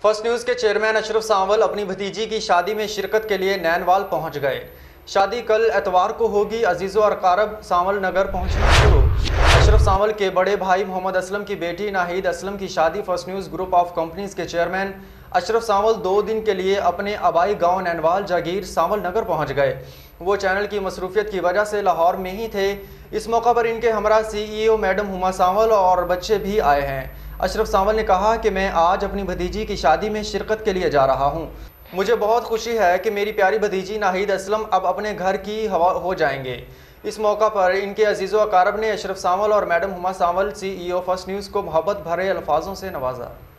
First news के chairman Ashraf Sanwal अपनी भतीजी की शादी में शिरकत के लिए नैनवाल पहुंच गए। शादी कल एतवार को होगी। अजीज़ो और अकारब सांवल नगर पहुंचना शुरू। अशरफ सांवल के बड़े भाई मोहम्मद असलम की बेटी नाहिद असलम की शादी first news group of companies के चेयरमैन अशरफ सांवल 2 दिन के लिए अपने आबाई गांव नैनवाल जागीर सांवल नगर पहुंच गए। वो चैनल की मसरूफियत की वजह से लाहौर में ही थे। इस मौका पर इनके हमरा CEO मैडम हुमा सांवल और बच्चे भी आए हैं। अशरफ सांवल ने कहा कि मैं आज अपनी भतीजी की शादी में शिरकत के लिए जा रहा हूं। मुझे बहुत खुशी है कि मेरी प्यारी भतीजी नाहिद असलम अब अपने घर की हवा हो जाएंगे। इस मौका पर इनके अजीज़ो अकारब ने अशरफ सांवल और madam Huma Sanwal CEO first news को मोहब्बत भरे अल्फाजों से नवाजा।